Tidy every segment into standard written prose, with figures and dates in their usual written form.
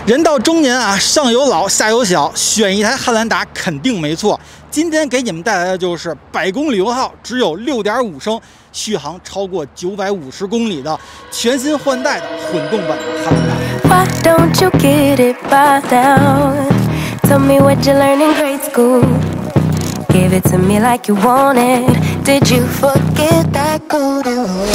人到中年啊，上有老下有小，选一台汉兰达肯定没错。今天给你们带来的就是100公里油耗只有6.5升，续航超过950公里的全新换代的混动版的汉兰达。 Why don't you get it by now? Tell me what you learned in grade school. Give it to me like you want it. Did you forget that code?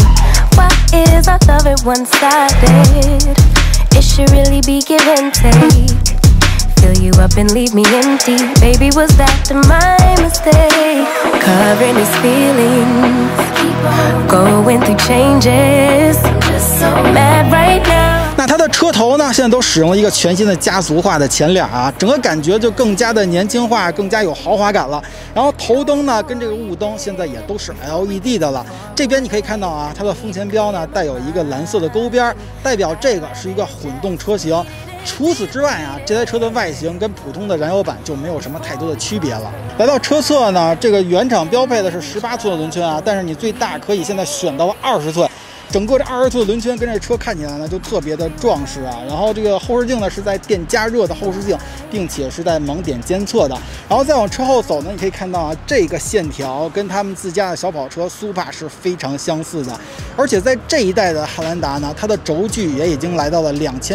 Why is our love it one-sided? It should really be give and take. Fill you up and leave me empty. Baby, was that my mistake? Covering these feelings, going through changes. I'm just so mad right now. 那它的车头呢，现在都使用了一个全新的家族化的前脸啊，整个感觉就更加的年轻化，更加有豪华感了。然后头灯呢，跟这个雾灯现在也都是 LED 的了。这边你可以看到啊，它的风前标呢带有一个蓝色的勾边，代表这个是一个混动车型。除此之外啊，这台车的外形跟普通的燃油版就没有什么太多的区别了。来到车侧呢，这个原厂标配的是18寸的轮圈啊，但是你最大可以现在选到20寸。整个这20寸的轮圈跟这车看起来呢就特别的壮实啊，然后这个后视镜呢是在电加热的后视镜，并且是在盲点监测的。然后再往车后走呢，你可以看到啊，这个线条跟他们自家的小跑车苏帕是非常相似的，而且在这一代的汉兰达呢，它的轴距也已经来到了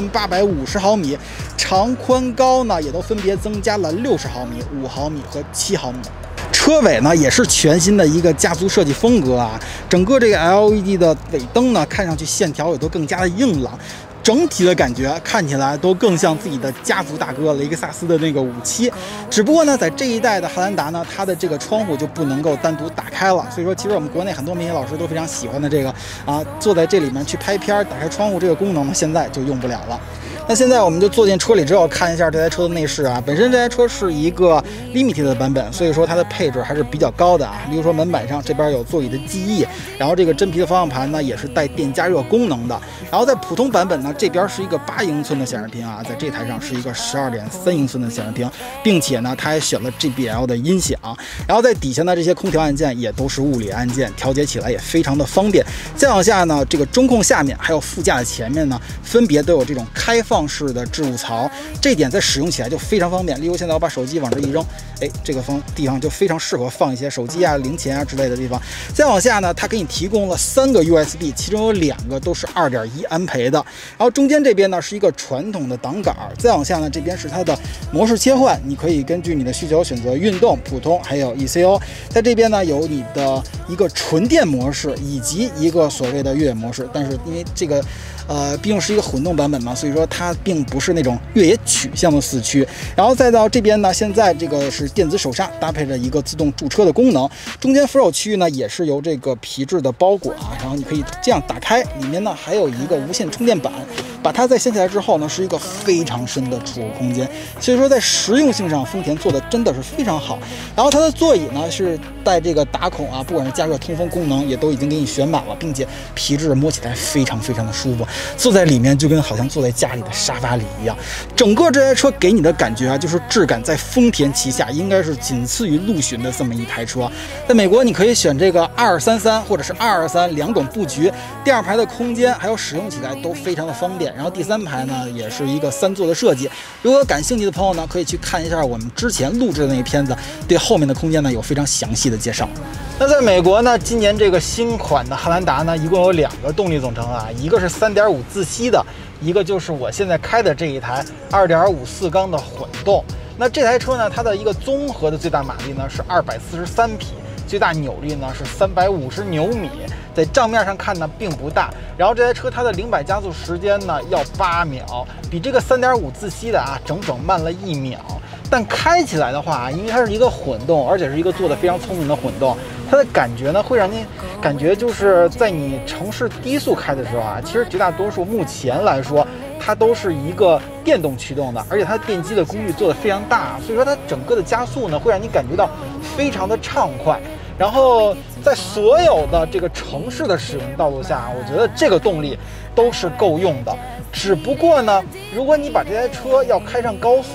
2850毫米，长宽高呢也都分别增加了60毫米、5毫米和7毫米。车尾呢也是全新的一个家族设计风格啊，整个这个 LED 的尾灯呢，看上去线条也都更加的硬朗，整体的感觉看起来都更像自己的家族大哥雷克萨斯的那个57。只不过呢，在这一代的汉兰达呢，它的这个窗户就不能够单独打开了，所以说其实我们国内很多媒体老师都非常喜欢的这个啊，坐在这里面去拍片打开窗户这个功能呢，现在就用不了了。那现在我们就坐进车里之后，看一下这台车的内饰啊。本身这台车是一个 Limited 的版本，所以说它的配置还是比较高的啊。比如说门板上这边有座椅的记忆，然后这个真皮的方向盘呢也是带电加热功能的。然后在普通版本呢，这边是一个8英寸的显示屏啊，在这台上是一个12.3英寸的显示屏，并且呢它还选了 JBL 的音响。然后在底下呢这些空调按键也都是物理按键，调节起来也非常的方便。再往下呢，这个中控下面还有副驾的前面呢，分别都有这种开放式的置物槽，这点在使用起来就非常方便。例如现在我把手机往这一扔，哎，这个地方就非常适合放一些手机啊、零钱啊之类的地方。再往下呢，它给你提供了3个 USB， 其中有2个都是2.1安培的。然后中间这边呢是一个传统的挡杆，再往下呢这边是它的模式切换，你可以根据你的需求选择运动、普通还有 ECO。在这边呢有你的一个纯电模式以及一个所谓的越野模式，但是因为这个毕竟是一个混动版本嘛，所以说它并不是那种越野取向的4驱。然后再到这边呢，现在这个是电子手刹，搭配着一个自动驻车的功能。中间扶手区域呢也是由这个皮质的包裹啊，然后你可以这样打开，里面呢还有一个无线充电板。把它再掀起来之后呢，是一个非常深的储物空间，所以说在实用性上，丰田做的真的是非常好。然后它的座椅呢是带这个打孔啊，不管是加热、通风功能也都已经给你选满了，并且皮质摸起来非常非常的舒服，坐在里面就跟好像坐在家里的沙发里一样。整个这台车给你的感觉啊，就是质感在丰田旗下应该是仅次于陆巡的这么一台车。在美国你可以选这个233或者是223两种布局，第2排的空间还有使用起来都非常的方便。然后第3排呢也是一个3座的设计，如果感兴趣的朋友呢，可以去看一下我们之前录制的那个片子，对后面的空间呢有非常详细的介绍。那在美国呢，今年这个新款的汉兰达呢，一共有2个动力总成啊，一个是3.5自吸的，一个就是我现在开的这一台2.5/4缸的混动。那这台车呢，它的一个综合的最大马力呢是243匹，最大扭力呢是350牛米，在账面上看呢并不大。然后这台车它的0-100加速时间呢要8秒，比这个3.5自吸的啊整整慢了1秒。但开起来的话，因为它是一个混动，而且是一个做的非常聪明的混动，它的感觉呢会让你感觉就是在你城市低速开的时候啊，其实绝大多数目前来说它都是一个电动驱动的，而且它电机的功率做得非常大，所以说它整个的加速呢会让你感觉到非常的畅快。然后在所有的这个城市的使用道路下，我觉得这个动力都是够用的。只不过呢，如果你把这台车要开上高速，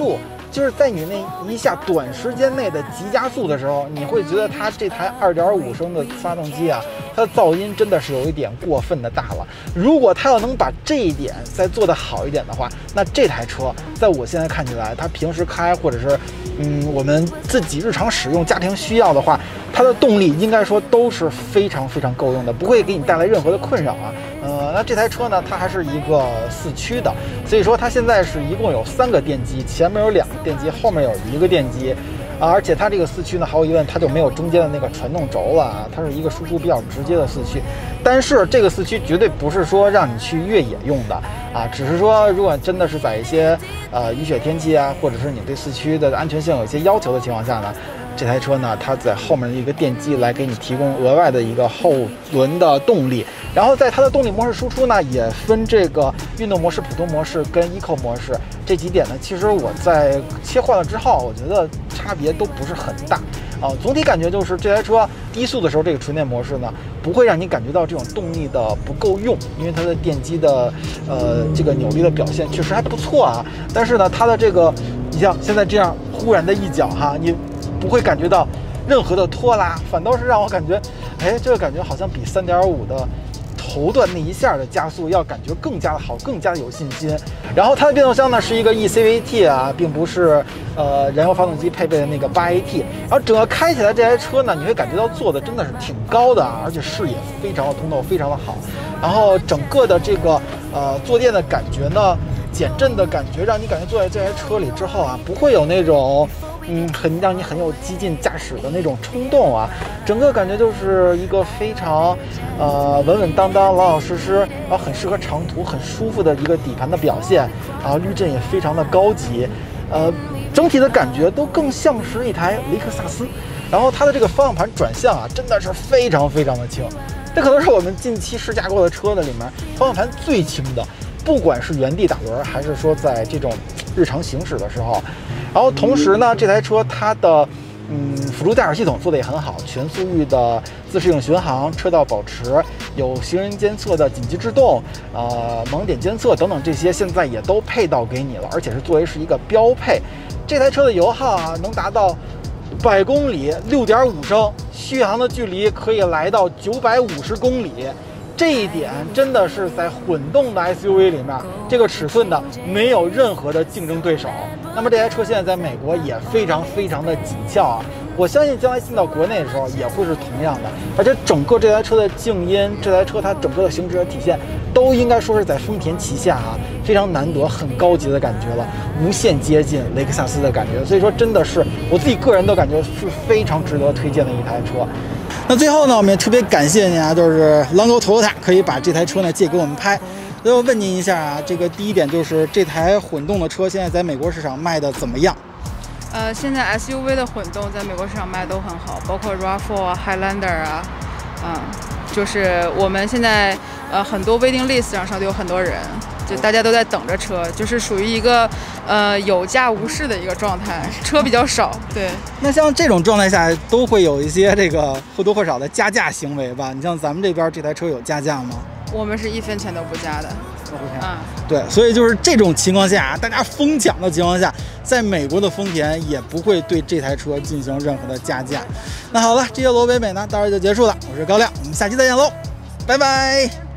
就是在你那一下短时间内的急加速的时候，你会觉得它这台2.5升的发动机啊，它的噪音真的是有一点过分的大了。如果它要能把这一点再做得好一点的话，那这台车在我现在看起来，它平时开或者是我们自己日常使用、家庭需要的话，它的动力应该说都是非常非常够用的，不会给你带来任何的困扰啊。那这台车呢，它还是一个4驱的，所以说它现在是一共有3个电机，前面有2个电机，后面有1个电机。而且它这个4驱呢，毫无疑问它就没有中间的那个传动轴了啊，它是一个输出比较直接的4驱。但是这个4驱绝对不是说让你去越野用的啊，只是说如果真的是在一些雨雪天气啊，或者是你对4驱的安全性有一些要求的情况下呢，这台车呢，它在后面的一个电机来给你提供额外的一个后轮的动力。然后在它的动力模式输出呢，也分这个运动模式、普通模式跟 Eco 模式这几点呢。其实我在切换了之后，我觉得差别都不是很大啊。总体感觉就是这台车低速的时候，这个纯电模式呢，不会让你感觉到这种动力的不够用，因为它的电机的这个扭力的表现确实还不错啊。但是呢，它的这个你像现在这样忽然的一脚哈，你不会感觉到任何的拖拉，反倒是让我感觉，哎，这个感觉好像比3.5的头段那一下的加速要感觉更加的好，更加的有信心。然后它的变速箱呢是一个 eCVT 啊，并不是燃油发动机配备的那个8AT。然后整个开起来这台车呢，你会感觉到坐的真的是挺高的啊，而且视野非常的通透，非常的好。然后整个的这个坐垫的感觉呢，减震的感觉，让你感觉坐在这台车里之后啊，不会有那种让你很有激进驾驶的那种冲动啊，整个感觉就是一个非常稳稳当当、老老实实，然后很适合长途、很舒服的一个底盘的表现，然后滤震也非常的高级，整体的感觉都更像是一台雷克萨斯。然后它的这个方向盘转向啊，真的是非常非常的轻，这可能是我们近期试驾过的车的里面方向盘最轻的，不管是原地打轮还是说在这种日常行驶的时候。然后同时呢，这台车它的辅助驾驶系统做得也很好，全速域的自适应巡航、车道保持，有行人监测的紧急制动、盲点监测等等，这些现在也都配到给你了，而且是作为是一个标配。这台车的油耗啊，能达到100公里6.5升，续航的距离可以来到950公里。这一点真的是在混动的 SUV 里面，这个尺寸的没有任何的竞争对手。那么这台车现在在美国也非常非常的紧俏啊，我相信将来进到国内的时候也会是同样的。而且整个这台车的静音，这台车它整个的行驶的体现，都应该说是在丰田旗下啊非常难得、很高级的感觉了，无限接近雷克萨斯的感觉。所以说，真的是我自己个人都感觉是非常值得推荐的一台车。那最后呢，我们也特别感谢您啊，就是狼狗 Toyota 可以把这台车呢借给我们拍。最后问您一下啊，这个第一点就是这台混动的车现在在美国市场卖的怎么样？ 现在 SUV 的混动在美国市场卖都很好，包括 RAV4 啊、Highlander 啊，就是我们现在很多 waiting list 上都有很多人，就大家都在等着车，就是属于一个有价无市的一个状态，车比较少。对， 那像这种状态下都会有一些这个或多或少的加价行为吧？你像咱们这边这台车有加价吗？ 我们是1分钱都不加的。 对，所以就是这种情况下，大家疯抢的情况下，在美国的丰田也不会对这台车进行任何的加价。那好了，这些罗北美呢，到这就结束了。我是高亮，我们下期再见喽，拜拜。